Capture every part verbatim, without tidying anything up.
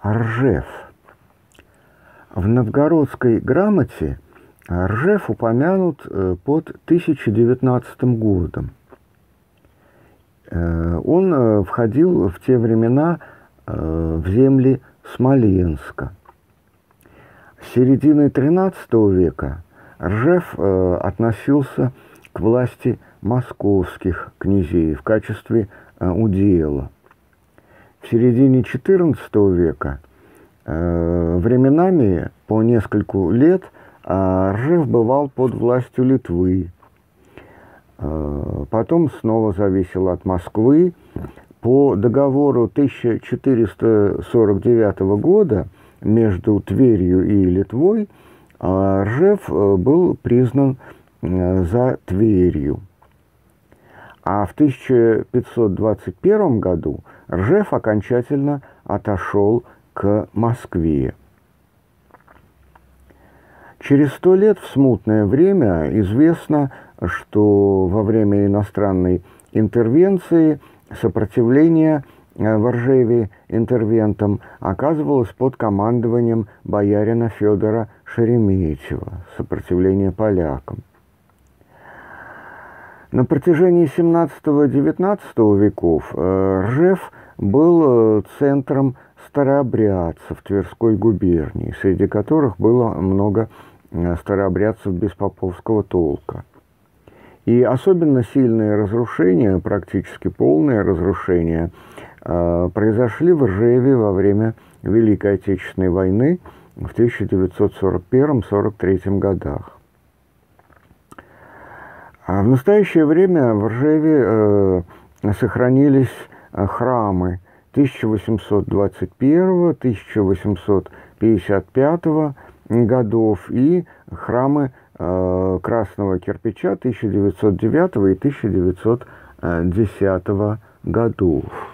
Ржев. В новгородской грамоте Ржев упомянут под тысяча девятнадцатым годом. Он входил в те времена в земли Смоленска. С середины тринадцатого века Ржев относился к власти московских князей в качестве удела. В середине четырнадцатого века временами по нескольку лет Ржев бывал под властью Литвы. Потом снова зависел от Москвы. По договору тысяча четыреста сорок девятого года между Тверью и Литвой Ржев был признан за Тверью. А в тысяча пятьсот двадцать первом году Ржев окончательно отошел к Москве. Через сто лет в смутное время известно, что во время иностранной интервенции сопротивление в Ржеве интервентам оказывалось под командованием боярина Федора Шереметьева, сопротивление полякам. На протяжении семнадцатого-девятнадцатого веков Ржев был центром старообрядцев Тверской губернии, среди которых было много старообрядцев беспоповского толка. И особенно сильные разрушения, практически полные разрушения, произошли в Ржеве во время Великой Отечественной войны в тысяча девятьсот сорок первом — сорок третьем годах. А в настоящее время в Ржеве э, сохранились храмы тысяча восемьсот двадцать первого — тысяча восемьсот пятьдесят пятого годов и храмы э, красного кирпича тысяча девятьсот девятого и тысяча девятьсот десятого годов.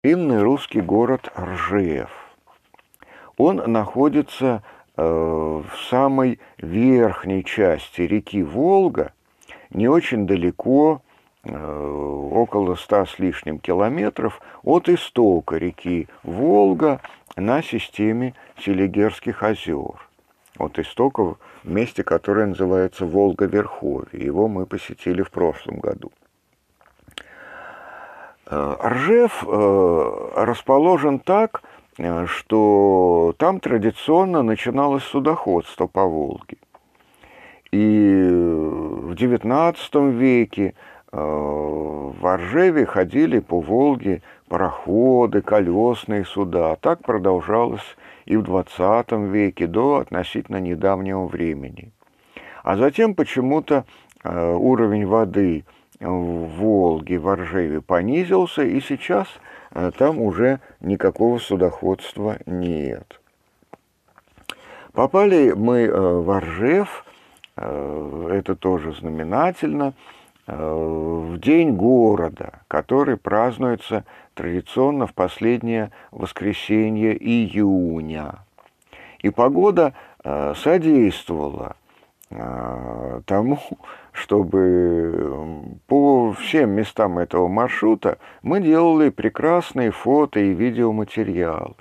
Старинный русский город Ржев. Он находится э, в самой верхней части реки Волга, не очень далеко, э, около ста с лишним километров от истока реки Волга на системе Селигерских озер. От истока в месте, которое называется Волга-Верховье. Его мы посетили в прошлом году. Ржев расположен так, что там традиционно начиналось судоходство по Волге. И в девятнадцатом веке в Ржеве ходили по Волге пароходы, колесные суда. Так продолжалось и в двадцатом веке, до относительно недавнего времени. А затем почему-то уровень воды в Волге, в Ржеве понизился, и сейчас там уже никакого судоходства нет. Попали мы в Ржев, это тоже знаменательно, в день города, который празднуется традиционно в последнее воскресенье июня. И погода содействовала тому, чтобы по всем местам этого маршрута мы делали прекрасные фото и видеоматериалы.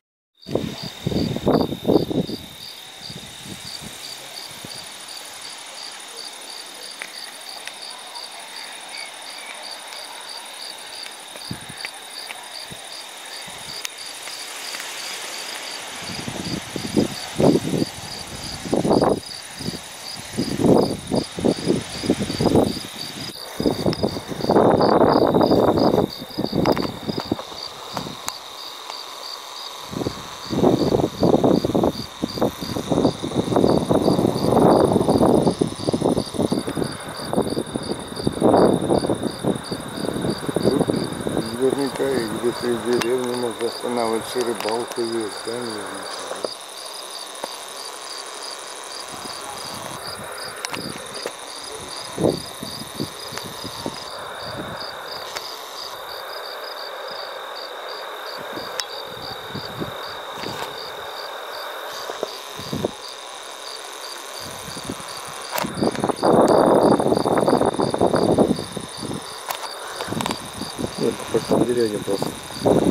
Наверняка и где-то и в деревне можно останавливаться, рыбалку есть, да, наверняка. Нет, как в деревне просто.